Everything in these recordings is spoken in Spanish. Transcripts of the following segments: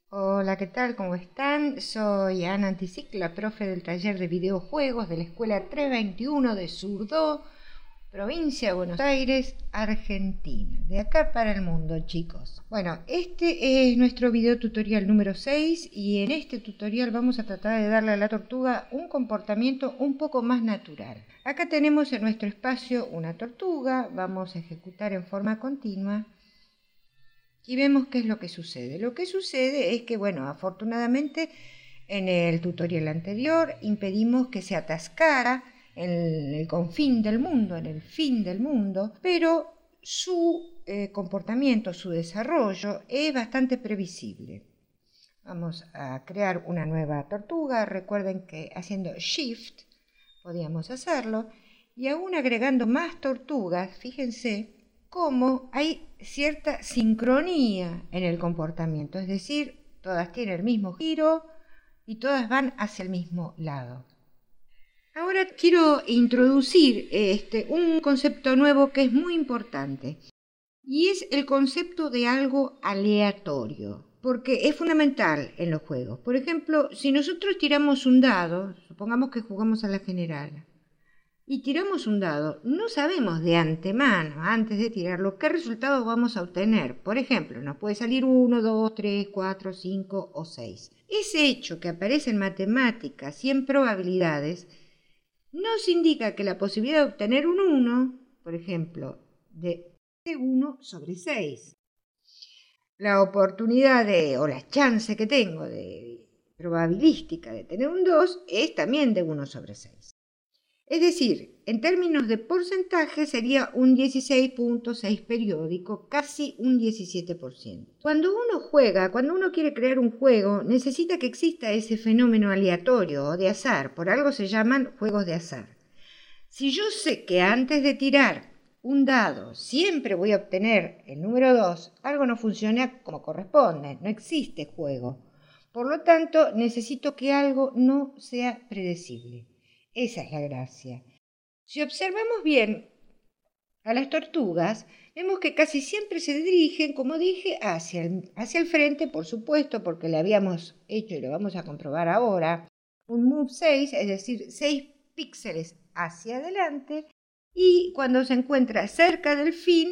Hola, ¿qué tal? ¿Cómo están? Soy Ana Anticic, la profe del taller de videojuegos de la Escuela 321 de Surdó, provincia de Buenos Aires, Argentina. De acá para el mundo, chicos. Bueno, este es nuestro video tutorial número 6 y en este tutorial vamos a tratar de darle a la tortuga un comportamiento un poco más natural. Acá tenemos en nuestro espacio una tortuga, vamos a ejecutar en forma continua. Y vemos qué es lo que sucede. Lo que sucede es que, bueno, afortunadamente en el tutorial anterior impedimos que se atascara en el confín del mundo, en el fin del mundo, pero su comportamiento, su desarrollo es bastante previsible. Vamos a crear una nueva tortuga. Recuerden que haciendo Shift podíamos hacerlo. Y aún agregando más tortugas, fíjense cómo hay cierta sincronía en el comportamiento, es decir, todas tienen el mismo giro y todas van hacia el mismo lado. Ahora quiero introducir un concepto nuevo que es muy importante y es el concepto de algo aleatorio, porque es fundamental en los juegos. Por ejemplo, si nosotros tiramos un dado, supongamos que jugamos a la general, y tiramos un dado, no sabemos de antemano, antes de tirarlo, qué resultado vamos a obtener. Por ejemplo, nos puede salir 1, 2, 3, 4, 5 o 6. Ese hecho que aparece en matemáticas y en probabilidades nos indica que la posibilidad de obtener un 1, por ejemplo, de 1 sobre 6. La oportunidad o la chance que tengo de probabilística de tener un 2 es también de 1 sobre 6. Es decir, en términos de porcentaje sería un 16.6 periódico, casi un 17%. Cuando uno juega, cuando uno quiere crear un juego, necesita que exista ese fenómeno aleatorio o de azar. Por algo se llaman juegos de azar. Si yo sé que antes de tirar un dado siempre voy a obtener el número 2, algo no funciona como corresponde, no existe juego. Por lo tanto, necesito que algo no sea predecible. Esa es la gracia. Si observamos bien a las tortugas, vemos que casi siempre se dirigen, como dije, hacia el frente, por supuesto, porque le habíamos hecho y lo vamos a comprobar ahora, un move 6, es decir, 6 píxeles hacia adelante, y cuando se encuentra cerca del fin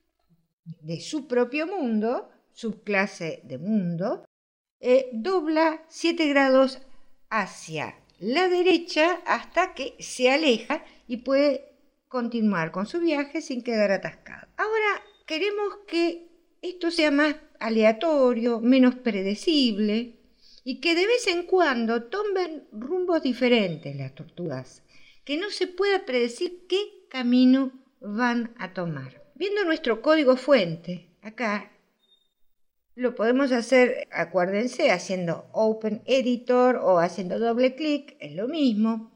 de su propio mundo, subclase de mundo, dobla 7 grados hacia la derecha hasta que se aleja y puede continuar con su viaje sin quedar atascado. Ahora queremos que esto sea más aleatorio, menos predecible y que de vez en cuando tomen rumbos diferentes las tortugas, que no se pueda predecir qué camino van a tomar. Viendo nuestro código fuente, acá lo podemos hacer, acuérdense, haciendo Open Editor o haciendo doble clic, es lo mismo.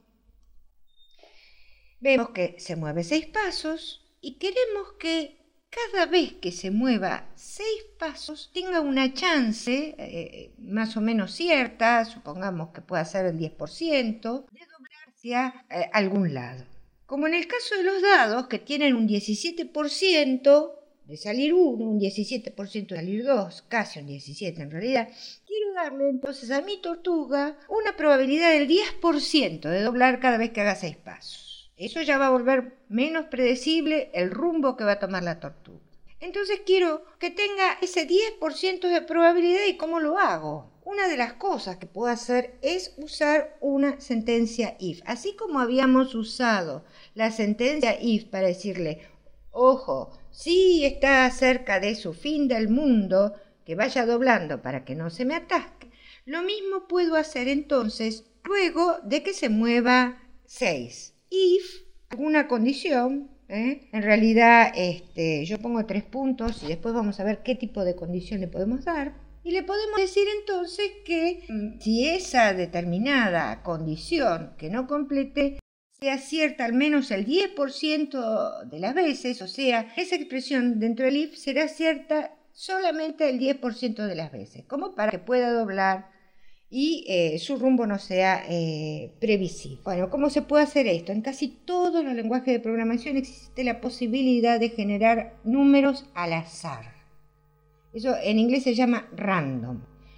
Vemos que se mueve 6 pasos y queremos que cada vez que se mueva 6 pasos tenga una chance más o menos cierta, supongamos que pueda ser el 10%, de doblar hacia algún lado. Como en el caso de los dados, que tienen un 17%, de salir 1, un 17% de salir 2, casi un 17% en realidad, quiero darle entonces a mi tortuga una probabilidad del 10% de doblar cada vez que haga 6 pasos. Eso ya va a volver menos predecible el rumbo que va a tomar la tortuga. Entonces quiero que tenga ese 10% de probabilidad. ¿Y cómo lo hago? Una de las cosas que puedo hacer es usar una sentencia if. Así como habíamos usado la sentencia if para decirle, ojo, si está cerca de su fin del mundo, que vaya doblando para que no se me atasque. Lo mismo puedo hacer entonces luego de que se mueva 6. If, alguna condición, en realidad yo pongo 3 puntos y después vamos a ver qué tipo de condición le podemos dar. Y le podemos decir entonces que si esa determinada condición que no complete sea cierta al menos el 10% de las veces, o sea, esa expresión dentro del if será cierta solamente el 10% de las veces, como para que pueda doblar y su rumbo no sea previsible. Bueno, ¿cómo se puede hacer esto? En casi todos los lenguajes de programación existe la posibilidad de generar números al azar. Eso en inglés se llama random.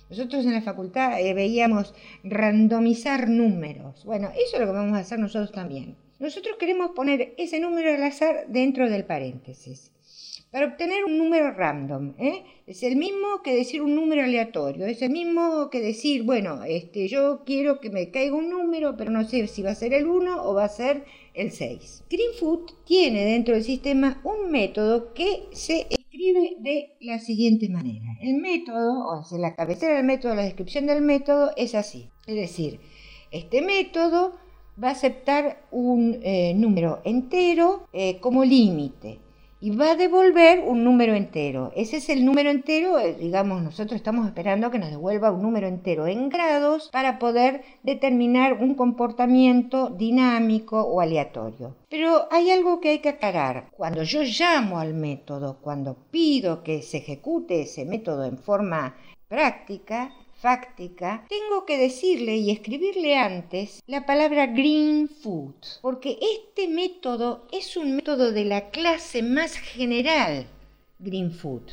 Nosotros en la facultad veíamos randomizar números. Bueno, eso es lo que vamos a hacer nosotros también. Nosotros queremos poner ese número al azar dentro del paréntesis para obtener un número random. Es el mismo que decir un número aleatorio, es el mismo que decir, bueno, yo quiero que me caiga un número, pero no sé si va a ser el 1 o va a ser el 6. Greenfoot tiene dentro del sistema un método que se escribe de la siguiente manera. El método, o sea, la cabecera del método, la descripción del método es así. Es decir, este método va a aceptar un número entero como límite y va a devolver un número entero. Ese es el número entero, digamos, nosotros estamos esperando que nos devuelva un número entero en grados para poder determinar un comportamiento dinámico o aleatorio. Pero hay algo que hay que aclarar. Cuando yo llamo al método, cuando pido que se ejecute ese método en forma práctica, fáctica, tengo que decirle y escribirle antes la palabra Greenfoot, porque este método es un método de la clase más general Greenfoot.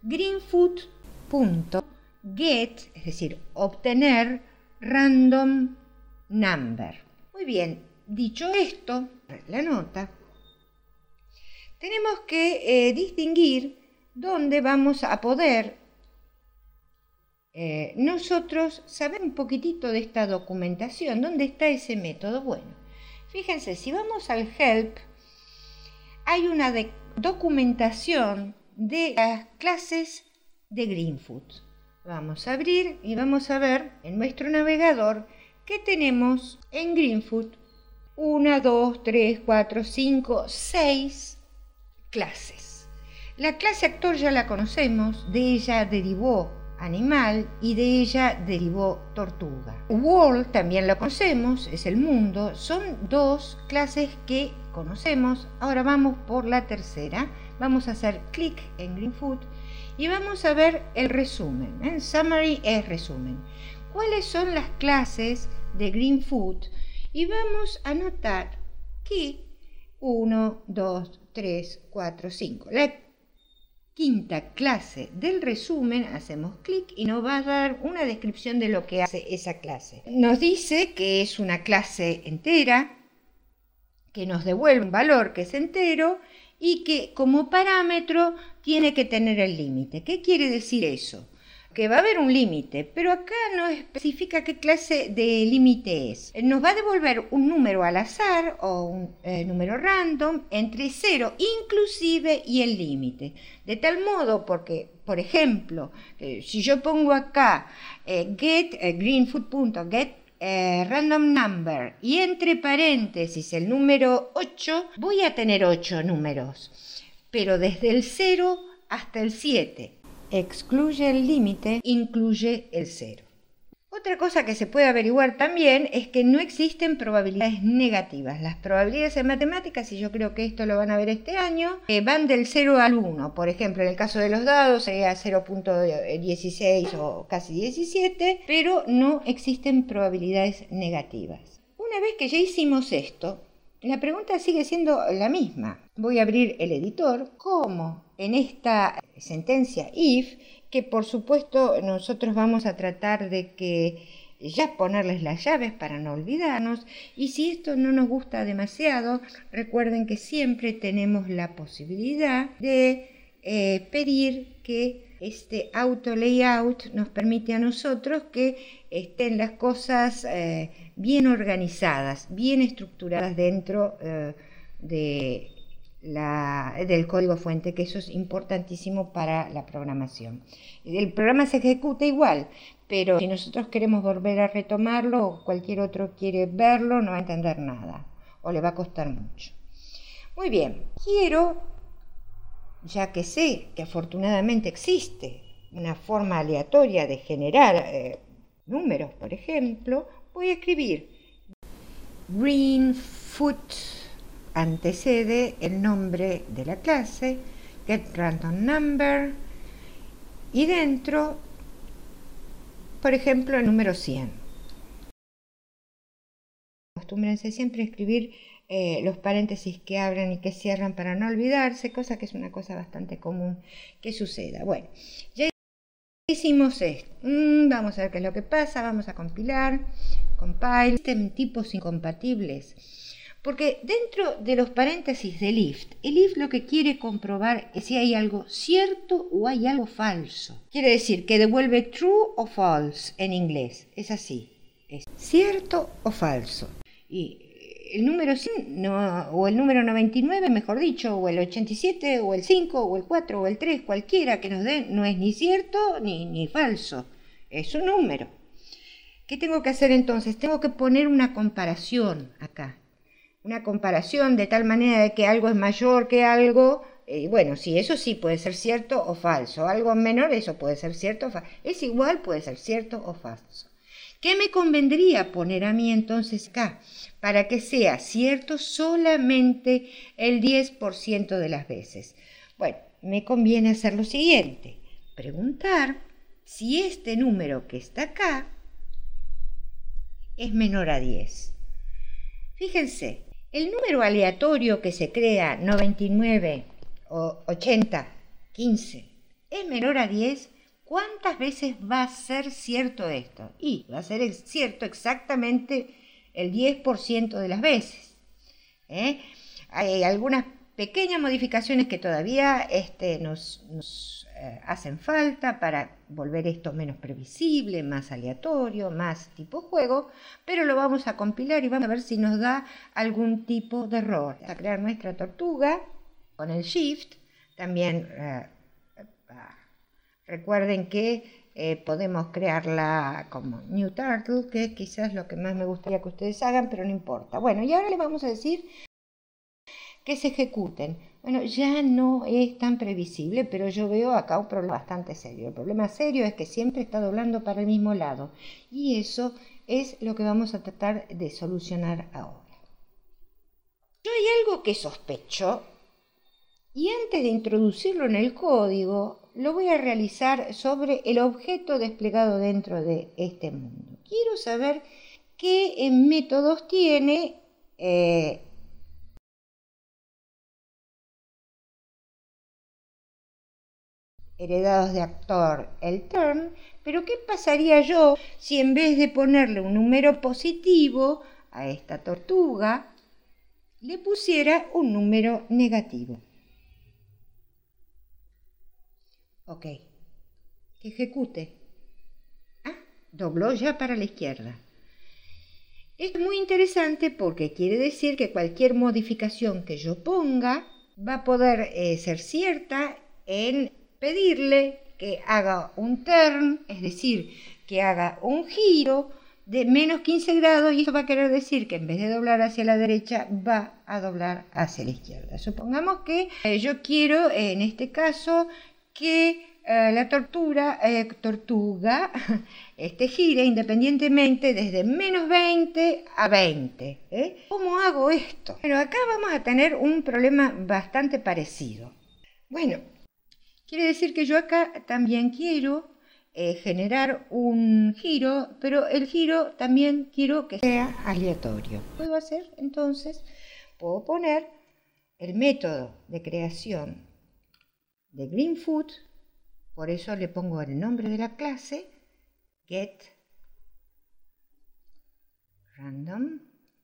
Greenfoot.get, es decir, obtener random number. Muy bien, dicho esto, la nota, tenemos que distinguir dónde vamos a poder nosotros saber un poquitito de esta documentación. ¿Dónde está ese método? Bueno, fíjense, si vamos al help, hay una documentación de las clases de Greenfoot. Vamos a abrir y vamos a ver en nuestro navegador que tenemos en Greenfoot 1, 2, 3, 4, 5, 6 clases. La clase actor ya la conocemos, de ella derivó animal y de ella derivó tortuga. World también la conocemos, es el mundo. Son dos clases que conocemos. Ahora vamos por la tercera. Vamos a hacer clic en Greenfoot y vamos a ver el resumen. Summary es resumen. ¿Cuáles son las clases de Greenfoot? Y vamos a notar que 1, 2, 3, 4, 5. La quinta clase del resumen, hacemos clic y nos va a dar una descripción de lo que hace esa clase. Nos dice que es una clase entera, que nos devuelve un valor que es entero y que como parámetro tiene que tener el límite. ¿Qué quiere decir eso? Que va a haber un límite, pero acá no especifica qué clase de límite es. Nos va a devolver un número al azar o un número random entre 0 inclusive y el límite. De tal modo, porque, por ejemplo, si yo pongo acá greenfoot.get random number y entre paréntesis el número 8, voy a tener 8 números, pero desde el 0 hasta el 7. Excluye el límite, incluye el 0. Otra cosa que se puede averiguar también es que no existen probabilidades negativas. Las probabilidades en matemáticas, y yo creo que esto lo van a ver este año, van del 0 al 1. Por ejemplo, en el caso de los dados sería 0.16 o casi 17, pero no existen probabilidades negativas. Una vez que ya hicimos esto, la pregunta sigue siendo la misma. Voy a abrir el editor. ¿Cómo en esta sentencia if, que por supuesto nosotros vamos a tratar de que ya ponerles las llaves para no olvidarnos, y si esto no nos gusta demasiado, recuerden que siempre tenemos la posibilidad de pedir que este auto layout nos permite a nosotros que estén las cosas bien organizadas, bien estructuradas dentro del código fuente, que eso es importantísimo para la programación. El programa se ejecuta igual, pero si nosotros queremos volver a retomarlo o cualquier otro quiere verlo, no va a entender nada o le va a costar mucho. Muy bien, ya que sé que afortunadamente existe una forma aleatoria de generar números, por ejemplo, voy a escribir Greenfoot, antecede el nombre de la clase, getRandomNumber, y dentro, por ejemplo, el número 100. Acostúmbrense siempre a escribir los paréntesis que abren y que cierran para no olvidarse, cosa que es una cosa bastante común que suceda. Bueno, ya decimos esto. Vamos a ver qué es lo que pasa, vamos a compilar, compile, existen tipos incompatibles. Porque dentro de los paréntesis del if, el if lo que quiere comprobar es si hay algo cierto o hay algo falso. Quiere decir que devuelve true o false en inglés. Es así. Es cierto o falso. Y el número 100, o el número 99, mejor dicho, o el 87, o el 5, o el 4, o el 3, cualquiera que nos dé, no es ni cierto ni falso. Es un número. ¿Qué tengo que hacer entonces? Tengo que poner una comparación acá. Una comparación de tal manera de que algo es mayor que algo. Bueno, sí, eso sí puede ser cierto o falso. Algo menor, eso puede ser cierto o falso. Es igual, puede ser cierto o falso. ¿Qué me convendría poner a mí entonces acá? Para que sea cierto solamente el 10% de las veces. Bueno, me conviene hacer lo siguiente. Preguntar si este número que está acá es menor a 10. Fíjense, el número aleatorio que se crea 99 o 80, 15, es menor a 10. ¿Cuántas veces va a ser cierto esto? Y va a ser cierto exactamente el 10% de las veces. Hay algunas pequeñas modificaciones que todavía nos hacen falta para volver esto menos previsible, más aleatorio, más tipo juego, pero lo vamos a compilar y vamos a ver si nos da algún tipo de error. Vamos a crear nuestra tortuga con el Shift. También recuerden que podemos crearla como New Turtle, que quizás es lo que más me gustaría que ustedes hagan, pero no importa. Bueno, y ahora les vamos a decir que se ejecuten. Bueno, ya no es tan previsible, pero yo veo acá un problema bastante serio. El problema serio es que siempre está doblando para el mismo lado. Y eso es lo que vamos a tratar de solucionar ahora. Yo hay algo que sospecho, y antes de introducirlo en el código, lo voy a realizar sobre el objeto desplegado dentro de este mundo. Quiero saber qué métodos tiene heredados de actor el turn, pero ¿qué pasaría yo si en vez de ponerle un número positivo a esta tortuga, le pusiera un número negativo? Ok, que ejecute. Dobló ya para la izquierda. Esto es muy interesante porque quiere decir que cualquier modificación que yo ponga va a poder ser cierta en pedirle que haga un turn, es decir, que haga un giro de menos 15 grados, y eso va a querer decir que en vez de doblar hacia la derecha va a doblar hacia la izquierda. Supongamos que yo quiero en este caso que la tortuga gire independientemente desde menos 20 a 20. ¿Cómo hago esto? Bueno, acá vamos a tener un problema bastante parecido. Bueno, quiere decir que yo acá también quiero generar un giro, pero el giro también quiero que sea aleatorio. ¿Qué puedo hacer? Entonces, puedo poner el método de creación de Greenfoot, por eso le pongo el nombre de la clase, getRandom,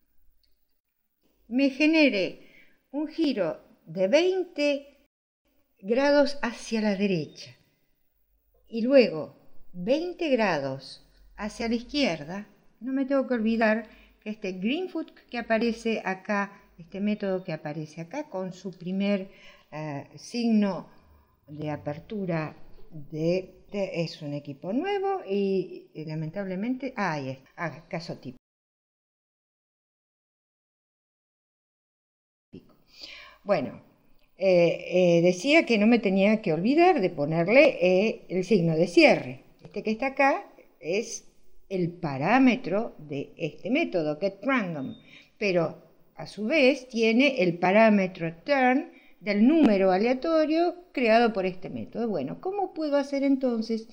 me genere un giro de 20 grados hacia la derecha y luego 20 grados hacia la izquierda. No me tengo que olvidar que este Greenfoot que aparece acá, este método que aparece acá con su primer signo de apertura es un equipo nuevo y lamentablemente ahí está, caso típico. Bueno, decía que no me tenía que olvidar de ponerle el signo de cierre. Este que está acá es el parámetro de este método, getRandom, pero a su vez tiene el parámetro turn del número aleatorio creado por este método. Bueno, ¿cómo puedo hacer entonces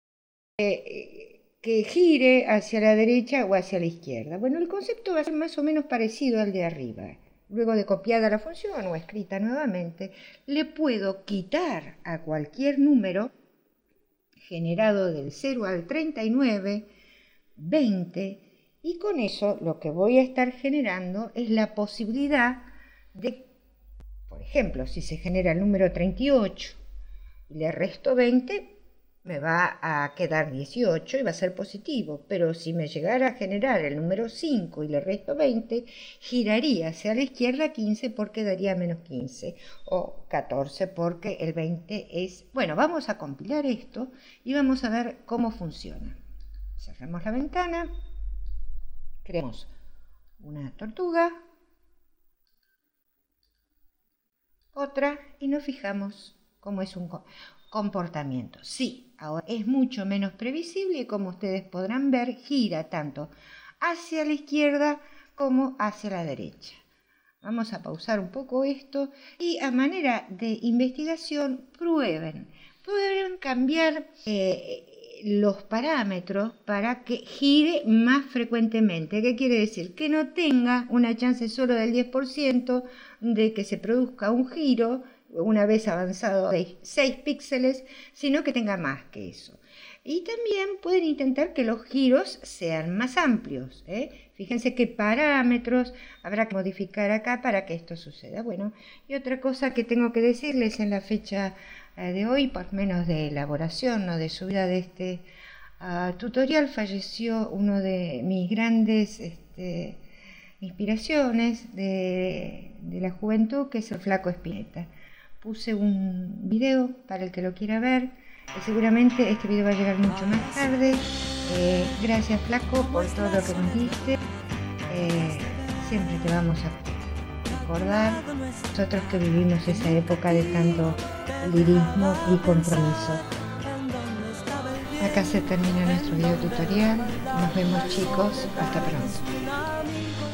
que gire hacia la derecha o hacia la izquierda? Bueno, el concepto va a ser más o menos parecido al de arriba. Luego de copiada la función o escrita nuevamente, le puedo quitar a cualquier número generado del 0 al 39, 20, y con eso lo que voy a estar generando es la posibilidad de, por ejemplo, si se genera el número 38 y le resto 20, me va a quedar 18 y va a ser positivo, pero si me llegara a generar el número 5 y le resto 20, giraría hacia la izquierda 15 porque daría menos 15, o 14 porque el 20 es... Bueno, vamos a compilar esto y vamos a ver cómo funciona. Cerramos la ventana, creamos una tortuga, otra, y nos fijamos cómo es un comportamiento. Sí, ahora es mucho menos previsible y como ustedes podrán ver, gira tanto hacia la izquierda como hacia la derecha. Vamos a pausar un poco esto y a manera de investigación prueben cambiar los parámetros para que gire más frecuentemente. ¿Qué quiere decir? Que no tenga una chance solo del 10% de que se produzca un giro una vez avanzado de 6 píxeles, sino que tenga más que eso. Y también pueden intentar que los giros sean más amplios. Fíjense qué parámetros habrá que modificar acá para que esto suceda. Bueno, y otra cosa que tengo que decirles en la fecha de hoy, por menos de elaboración, no de subida de este tutorial, falleció uno de mis grandes inspiraciones de la juventud, que es el Flaco Spinetta. Puse un video para el que lo quiera ver. Seguramente este video va a llegar mucho más tarde. Gracias, Flaco, por todo lo que nos diste. Siempre te vamos a recordar, nosotros que vivimos esa época de tanto lirismo y compromiso. Acá se termina nuestro video tutorial. Nos vemos, chicos. Hasta pronto.